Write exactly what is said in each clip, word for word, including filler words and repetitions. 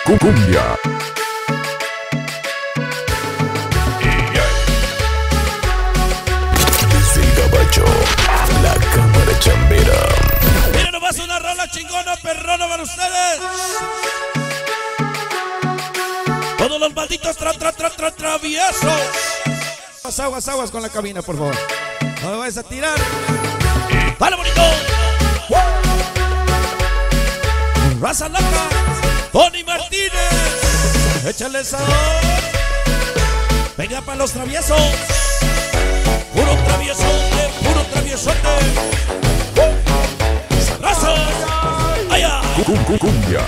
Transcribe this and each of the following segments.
Cumbia. Desde el gabacho, la cámara chambera. Miren nomás una rola chingona, perrona para ustedes. Todos los malditos tra, tra, tra, tra, traviesos. Aguas, aguas, aguas con la cabina, por favor. No me vayas a tirar. ¡Vale, bonito! Raza loca, Tony Martínez. Échale sabor. Venga para los traviesos. Puro traviesote, puro traviesote. ¡Raza! ¡Allá! Cumbia.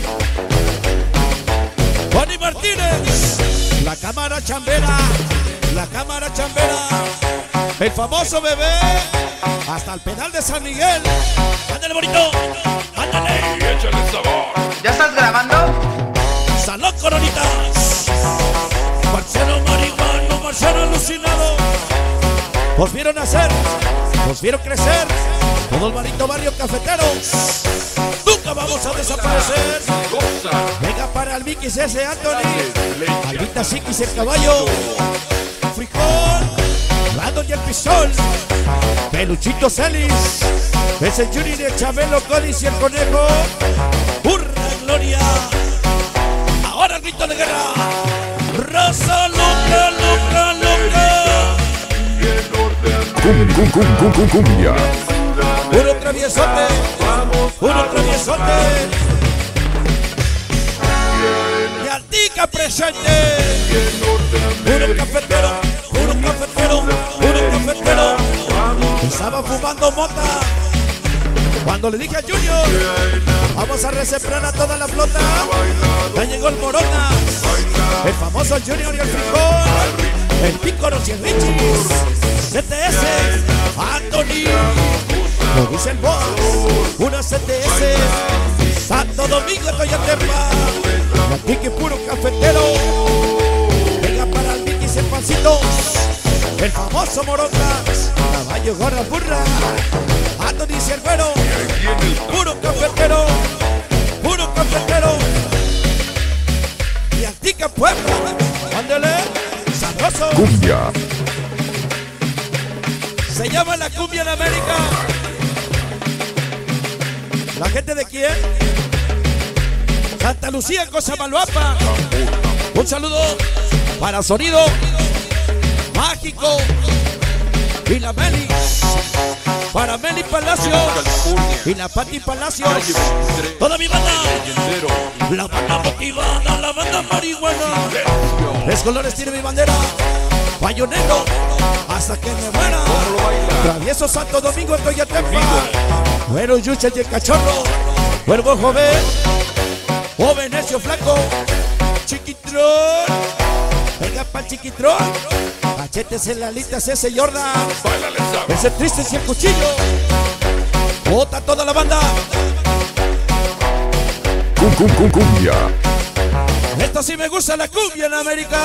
Tony Martínez. La cámara chambera. La cámara chambera. El famoso bebé. Hasta el penal de San Miguel. ¡Ándale, bonito! ¡Ándale! Échale sabor. ¿Ya estás grabando? ¡Salón, coronitas! Marciano marihuano, Marciano alucinado. Nos vieron nacer, nos vieron crecer. Todo el bonito barrio cafetero. Nunca vamos a desaparecer. Venga para el Mickey C S Anthony. Albita Siquis el caballo. Frijol. Brandon y el pistol. Peluchito Celis. Es el Junior y el Chabelo Codis y el conejo. ¡Hurra, gloria! Ahora el grito de guerra. Raza loca, loca, loca. Cum, cum, cum, cum, cum, cumbia. Puro traviesote. Puro traviesote. Y Altica presente. Puro cafetero. Puro cafetero. Puro cafetero. Estaba fumando mota cuando le dije a Junior, vamos a resembrar a toda la flota. Ya llegó el Morona, el famoso Junior y el Frijol, el Pícoro y el Richis, C T S, Anthony, lo dice el boss, una C T S, Santo Domingo, Toyatepa, la Tiki puro cafetero. Venga para el Mickey y el pancito, el famoso Morona, caballo, gorra, burra, Anthony Cervero, puro cafetero, puro cafetero. Y Altica Puebla, ándale, sabroso. Cumbia. Se llama la cumbia en América. ¿La gente de quién? Santa Lucía, Cosamaloapan. Un saludo para Sonido Mágico y la Meli, para Meli Palacio y la Pati Palacios, toda mi banda, la banda motivada, la banda marihuana. Tres colores tiene mi bandera, baño negro, hasta que me muera. Travieso Santo Domingo en Toyatepa, Güero Yucha y el cachorro, Cuervo joven, joven necio flaco, Chiquitrón, venga pa'l Chiquitrón. Cachetes en la lista, ese Jordan. Ese triste y el cuchillo. Bota toda la banda. Cum, cum, cum, cumbia. Esto sí me gusta, la cumbia en América.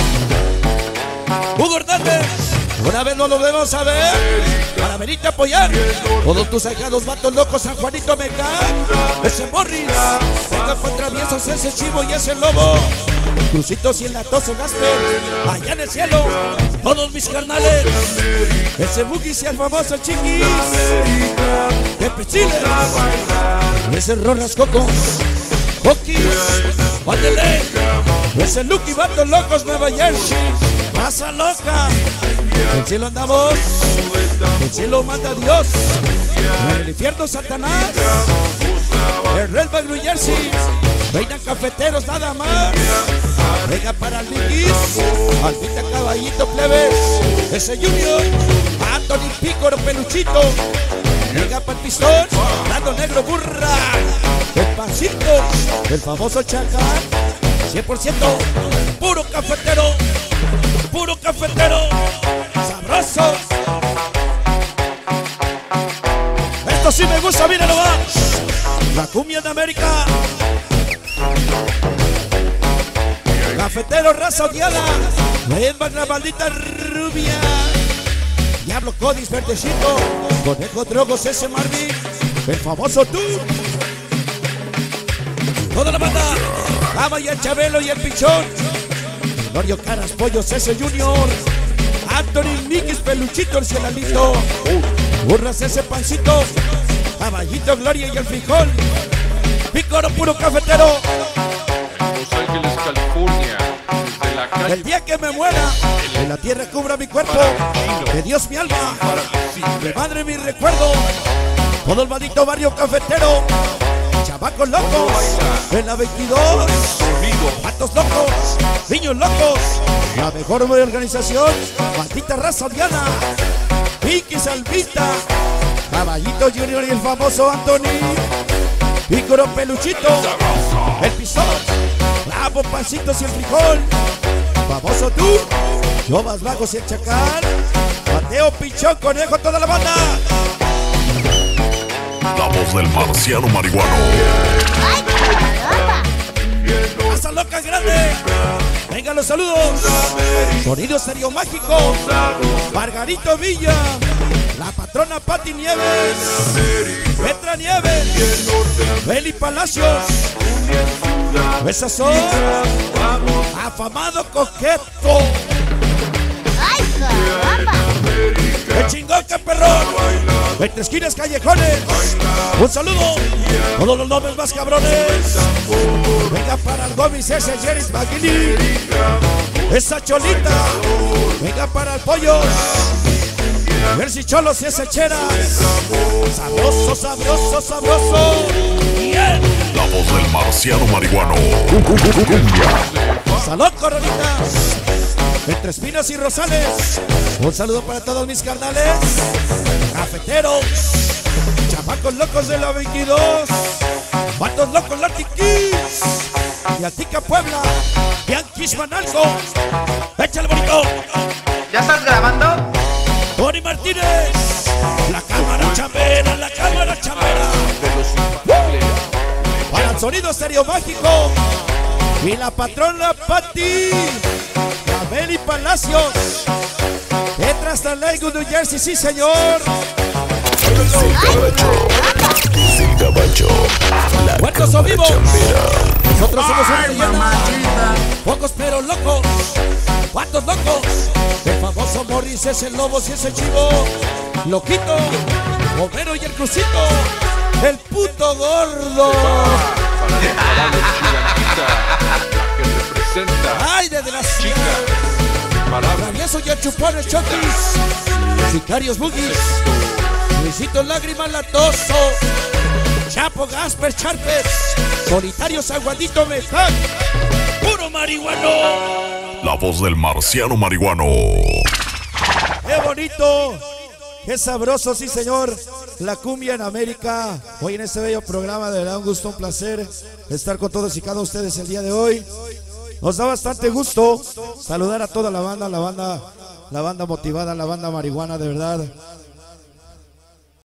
Hugo Hernández, una vez no lo debemos saber. Para venirte a apoyar. Todos tus ahijados, vatos locos, San Juanito Meca. Ese Morris. Venga con traviesos, ese Chivo y ese Lobo. Crucitos y el latoso Gasper, allá en el cielo, todos mis carnales. Ese Bugis y el famoso Chiquis, Pepe Chile, ese Ronas Cocos, Coquis, Vandele, ese Lucky Vatos Locos Nueva Jersey, Raza Loca. El cielo andamos, el cielo manda Dios, en el infierno Satanás, el Red Bag New Jersey, vengan cafeteros nada más. Venga para el Mickey, Albita Caballito Plebes, ese Junior, Anthony Pícoro Peluchito. Venga para el Pistón, Dando Negro Burra, el Pancito, el famoso Chacal, cien por ciento puro cafetero, puro cafetero, sabroso. Esto sí me gusta, miren nomás, la cumbia de América. Cafetero, raza odiada, Edman la maldita rubia, Diablo Codis verdecito, Conejo Drogos ese Marvin, el famoso tú. Toda la banda. Ama y el Chabelo y el Pichón. Glorio Caras, Pollos, ese Junior. Anthony, Mikis, Peluchito, el Cielalito. Burras, ese Pancito. Caballito, Gloria y el Frijol. Pícoro, puro cafetero. Los Ángeles, California. Desde la calle. El día que me muera, que la tierra cubra mi cuerpo, que Dios mi alma, que madre mi recuerdo. Todo el maldito barrio cafetero, chavacos locos, en la veintidós, patos locos, niños locos, la mejor organización, maldita raza Diana, Vicky Salvita, Caballito Junior y el famoso Anthony, Pícoro, Peluchito, el Pisón, Bravo, Pancitos y el Frijol, famoso tú, yo más vagos y el Chacal, Mateo, Pichón, Conejo, toda la banda. La voz del marciano marihuano. Hasta loca grande. Vengan los saludos. Sonido Serio Mágico. Margarito Villa. La patrona Pati Nieves. Petra Nieves. Beli Palacios. Esas son. Afamado Coqueto. ¡Qué chingón, qué perrón! Entre esquinas, callejones. Un saludo. Todos los nombres más cabrones. Venga para el Gomis, ese Jerry Maguini. Esa Cholita. Venga para el Pollo. Versi Cholos y ese Chera. Sabroso, sabroso, sabroso. Bien. La voz del marciano marihuano. Salud, coronitas. Entre Espinas y Rosales. Un saludo para todos mis carnales. Cafeteros. Chamacos locos de la veintidós. Vatos locos Latiquis. Y Atica Puebla. Yanquis Manalco. Échale bonito. ¿Ya estás grabando? Tony Martínez. La cámara chambera, la cámara chambera. Para el sonido Serio Mágico. Y la patrona Pati. Beli Palacios. Entra hasta Lakewood, New Jersey, sí señor. Desde el Gabacho. Desde el Gabacho. La ¿Cuántos son vivos? chambera. Nosotros somos una leyenda. Pocos pero locos. ¿Cuántos locos? El famoso Morris, ese Lobos y ese Chivo. Loquito. Homero y el Crucito. El puto gordo. Ay, desde las chicas. Travieso y el Chupón, el Chotis. Sicarios Boogies. Luisito Lágrima Latoso. Chapo Gasper Charpes. Solitarios Aguadito Meján. Puro marihuano. La voz del marciano marihuano. ¡Qué bonito! ¡Qué sabroso, sí señor! La cumbia en América. Hoy en este bello programa, de verdad un gusto, un placer estar con todos y cada uno de ustedes el día de hoy. Nos da bastante gusto saludar a toda la banda, la banda, la banda motivada, la banda marihuana, de verdad.